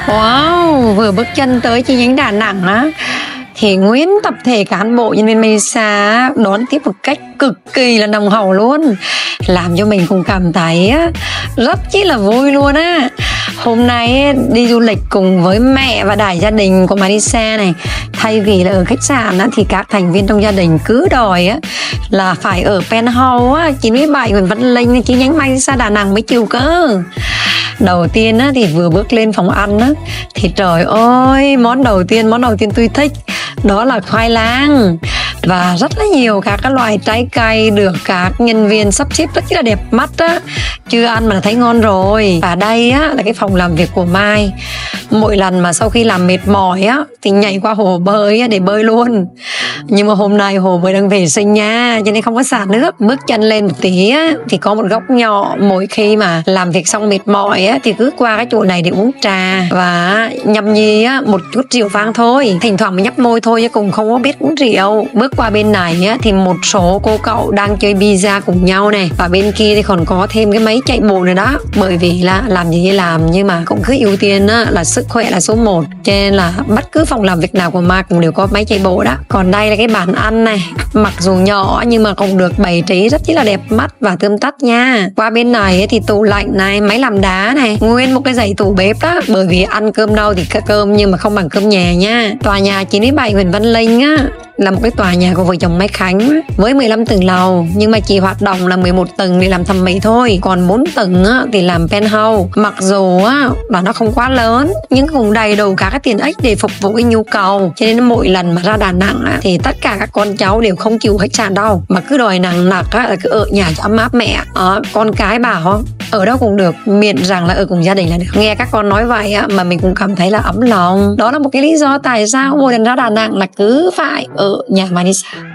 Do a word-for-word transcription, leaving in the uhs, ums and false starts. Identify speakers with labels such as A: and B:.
A: Wow, vừa bước chân tới chi nhánh Đà Nẵng á thì nguyên tập thể cán bộ nhân viên Melissa đón tiếp một cách cực kỳ là nồng hậu luôn, làm cho mình cũng cảm thấy rất chi là vui luôn á. Hôm nay đi du lịch cùng với mẹ và đại gia đình của Melissa này, thay vì là ở khách sạn á, thì các thành viên trong gia đình cứ đòi á là phải ở penthouse chín mươi bảy Nguyễn Văn Linh chi nhánh Melissa Đà Nẵng mới chịu cơ. Đầu tiên á, thì vừa bước lên phòng ăn á, thì trời ơi, món đầu tiên món đầu tiên tôi thích đó là khoai lang và rất là nhiều các cái loại trái cây được các nhân viên sắp xếp rất là đẹp mắt á, chưa ăn mà đã thấy ngon rồi. Và đây á là cái phòng làm việc của Mai. Mỗi lần mà sau khi làm mệt mỏi á thì nhảy qua hồ bơi á để bơi luôn, nhưng mà hôm nay hồ bơi đang vệ sinh nha, cho nên không có xả nước. Bước chân lên một tí á thì có một góc nhỏ, mỗi khi mà làm việc xong mệt mỏi á thì cứ qua cái chỗ này để uống trà và nhâm nhi á một chút rượu vang thôi, thỉnh thoảng mới nhấp môi thôi chứ cũng không có biết uống rượu. Bước qua bên này á thì một số cô cậu đang chơi pizza cùng nhau này, và bên kia thì còn có thêm cái máy chạy bộ nữa đó. Bởi vì là làm gì thì làm nhưng mà cũng cứ ưu tiên á là sức khỏe là số một, cho nên là bất cứ phòng làm việc nào của Mai cũng đều có máy chạy bộ đó. Còn đây là cái bàn ăn này, mặc dù nhỏ nhưng mà cũng được bày trí rất là đẹp mắt và tươm tất nha. Qua bên này thì tủ lạnh này, máy làm đá này, nguyên một cái dãy tủ bếp đó, bởi vì ăn cơm đâu thì cơm nhưng mà không bằng cơm nhà nha. Tòa nhà chín mươi bảy Nguyễn Văn Linh á là một cái tòa nhà của vợ chồng Mai Khánh với mười lăm tầng lầu, nhưng mà chỉ hoạt động là mười một tầng để làm thẩm mỹ thôi, còn bốn tầng á, thì làm penthouse. Mặc dù á, là nó không quá lớn nhưng cũng đầy đủ các cái tiện ích để phục vụ cái nhu cầu, cho nên mỗi lần mà ra Đà Nẵng á, thì tất cả các con cháu đều không chịu khách sạn đâu, mà cứ đòi nặng nặc á, là cứ ở nhà cho ấm áp mẹ. À, con cái bảo ở đâu cũng được miễn rằng là ở cùng gia đình là được. Nghe các con nói vậy á, mà mình cũng cảm thấy là ấm lòng. Đó là một cái lý do tại sao mỗi lần ra Đà Nẵng là cứ phải ở nhà Melissa.